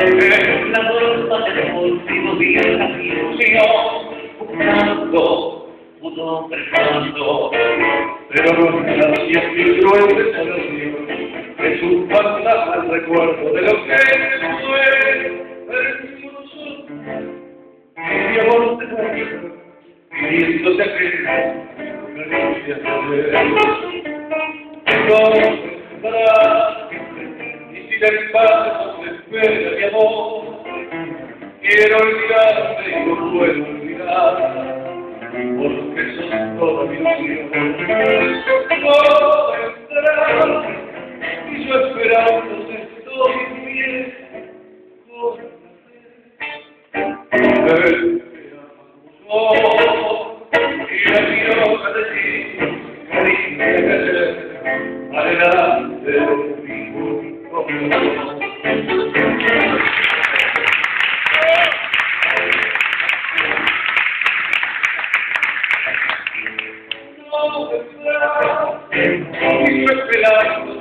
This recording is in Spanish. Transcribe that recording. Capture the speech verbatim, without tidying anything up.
En la torta del último día de la ilusión, buscando, pudo pensando, pero no es así, es mi cruel desolación, es un fantasma el recuerdo de lo que fue, hermoso. Mi amor te muestra, pidiéndote aquellas caricias de no vendrá, y sin embargo te espera mi amor. Quiero olvidarte y no puedo olvidar, porque sos toda mi ilusión. No vendrá, y yo esperándote estoy bien. Ven, oh, y la quiero decir, cariño, adelante de mi corazón. No vendrá, y yo esperando